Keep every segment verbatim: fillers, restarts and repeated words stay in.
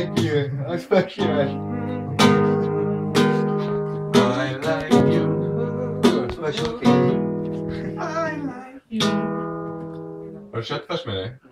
like you. Jag spökar. I like you. I like you. Har du köttfärs med dig?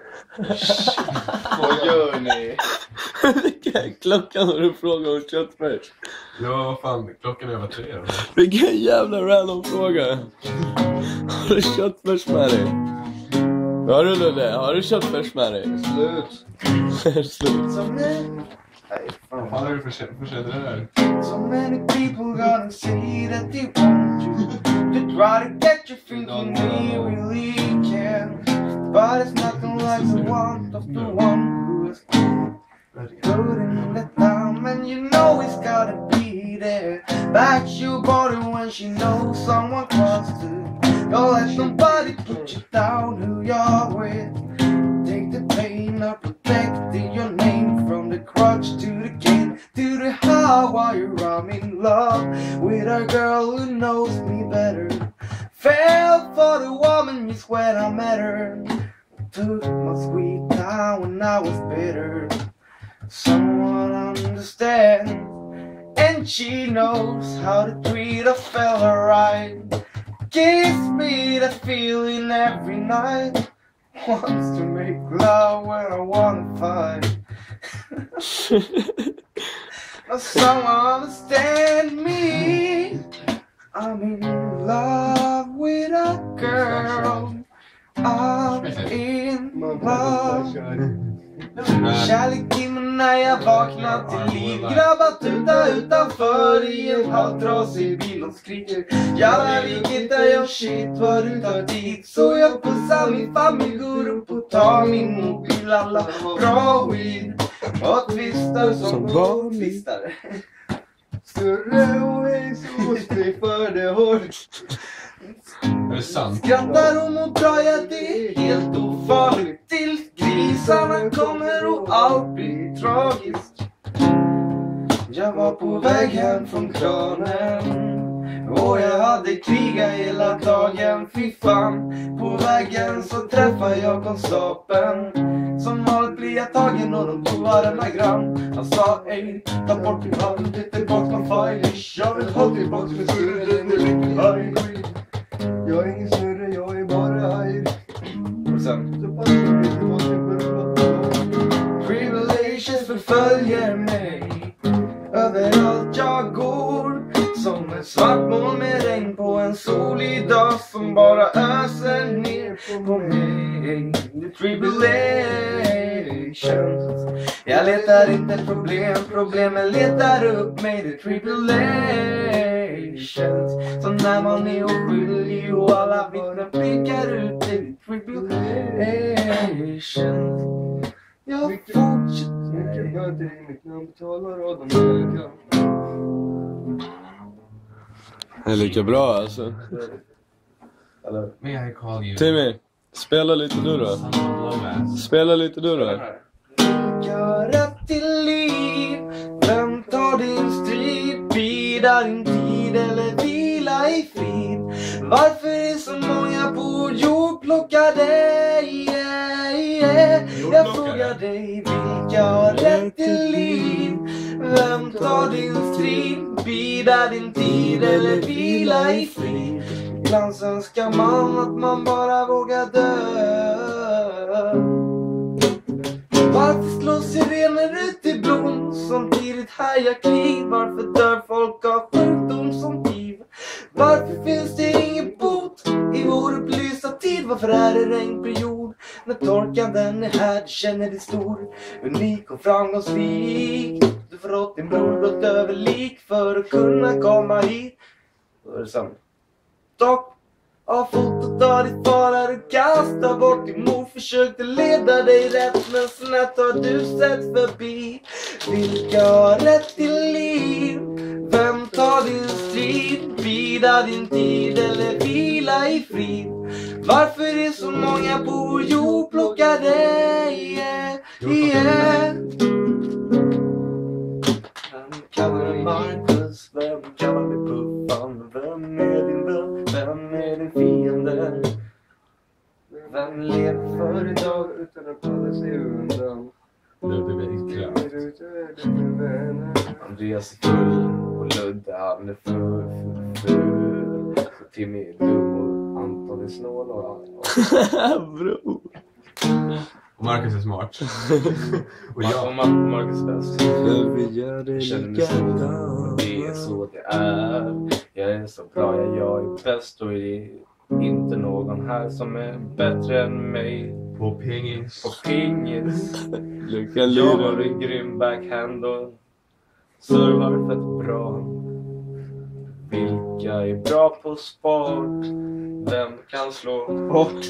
Vad gör ni? Klockan har du frågat om köttfärs. Ja, vad fan. Klockan är över tre. Vilken jävla random fråga. Har du köttfärs med dig? Har du det? Har du köttfärs med dig? Slut. Slut. Som ni. Nej, Vad fan. fan är det för försäljare där? So many people gonna say that they want you. They try to get you thinking they really can. But it's nothing like the want of the one who is good in the time. And you know it's gotta be there. Back your body when she knows someone close to. Don't let somebody put you down who you're with. Take the pain of protecting your name from the crutch to the cane to the high while you're I'm in love with a girl who knows me better. Fell for the woman just when I met her. Took my sweet time when I was bitter. Someone understands, and she knows how to treat a fella right. Gives me that feeling every night. Wants to make love when I wanna fight. But someone understand me. I'm in love with a girl. I'm in love. Kärleken när jag vaknar till liv. Grabbar tuta utanför i en halvtrasig bil och skriker. Jävlar vilket är jag shit vad du tar dit. Så jag pussar min familj, går upp och tar min mobil. Alla bra weed och twistar som twistar. Större och är så stiffar det hårt. Är det sant? Skrattar hon och drar jag det är helt ofarligt. Till grisarna kommer och allt blir tragiskt. Jag var på väg hem från kranen och jag hade krigat hela dagen, fy fan. På vägen så träffade jag konstapeln. Som vanligt blir jag tagen och de tog varenda gram. Han sa ej, ta bort din hand, det är bort från fajlish. Jag vill ha tillbaks min större än det riktigt haj. Jag är ingen snurre, jag är bara haj. Och sen så passar det inte vad det beror på. Privileges förföljer mig överallt jag går. Som en svart moln med regn på en solig dag som bara öser ner på mig. The tribulations. Jag letar inte problem, problemen letar upp mig. The tribulations. Så när man är oskyldig och alla vittnen pekar ut det. The tribulations. Jag fortsätter. Jag hör till mitt namn betalar och de här. Det är lika bra alltså. May I call you? Timmy, spela lite du då. Spela lite du då. Göra till liv. Vem tar din strid? Bida din tid eller vila i frid? Varför är så många på jord plockar dig? Yeah, yeah. Jag frågar dig, vilka har rätt till liv? Vem tar din strid? Bida din tid eller vila i frid? Ibland önskar man att man bara vågar dö. Varför slår sirener ut i blom? Samtidigt härjar krig. Varför dör folk av sjukdom som hiv? Varför finns det ingen bot i vår upplysta tid? Varför är det regn på jord? När torkan den är här, du känner dig stor. Unik och framgångsrik. Du får åt din bror blott överlik för att kunna komma hit. Då är det sant. Dock av fotot av ditt far där du kastar bort. Din mor försökte leda dig rätt, men snett har du sett förbi. Vilka har rätt till liv? Vem tar din strid? Bida din tid eller vila i frid? Varför är så många på jord plockar dig? Yeah, yeah. Vem kallar dig Marcus? Vem kallar dig Puffan? Vem är din vän? Vem är din fiende? Vem lever för idag utan att hålla sig undan? Nu blir vi äckliga. Andreas är full och Ludde han är full, full. Så Timmy är dum och Anton är snål och Bro. Och Marcus är smart. Och jag jag. och Marcus är bäst. Vi gör det Jag känner mig så, och det är så det är. Jag är så bra, jag, jag är bäst och det är inte någon här som är bättre än mig. På pingis. På pingis. Lyckan Jag har lirar. en grym backhand och servar fett bra. Vilka är bra på sport? Vem kan slå bort?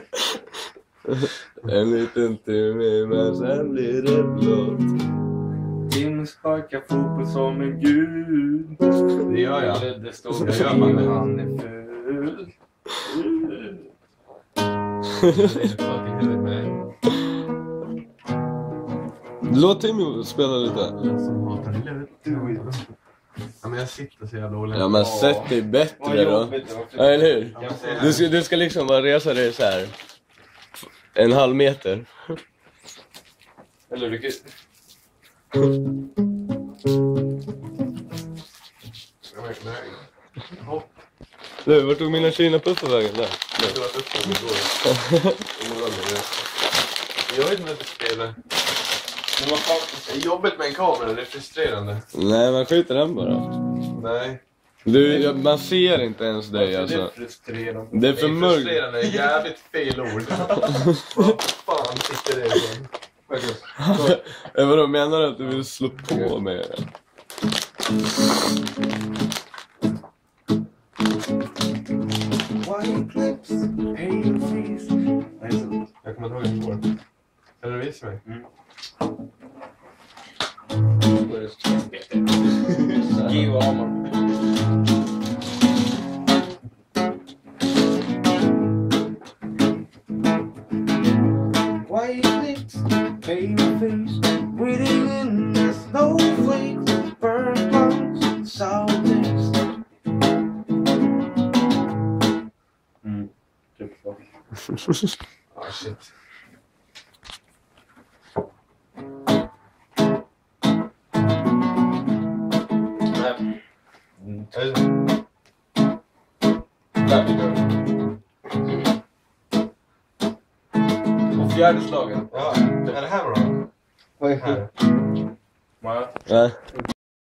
En liten timme men sen blir det blått. Tim sparkar fotboll som en gud. Det gör jag. Det står Jag gör fan det. han är ful. Det är fucking helvete med dig. Låt Timmy spela lite. Den som hatar livet. Ja, men jag sitter så jävla olämplig. Ja men sätt dig Vad bättre då. jobbigt det var. Ja, eller hur? Jag säger Du ska, du ska liksom bara resa dig så här en halv meter. Eller du kan... Nej. Hopp. Du, vart tog mina kinapuffar vägen där? Jag tror att det kommer igår. Imorgon är det. Jag vet inte att det spelar. Men vad fan? Det är jobbigt med en kamera, det är frustrerande. Nej, man skjuter den bara. Nej. Du, ja, man ser inte ens dig Det alltså. är frustrerande. Det är för mörkt. Frustrerande, jävligt fel ord. Vad fan sitter det igen? Ja, vadå, menar du att du vill slå på mig? White lips, pale face. Nej, så... Jag kommer inte ihåg hur det går. Kan du visa mig? Gio Amon. White lips, pale face, breathing in the snowflakes, burnt lungs, sour taste. Mm, typ så. Ah, shit. Nej. Mm. Är det så? Där blir det. Och fjärde slagen. Ja, är det här då? Vad är Här. det? Ja.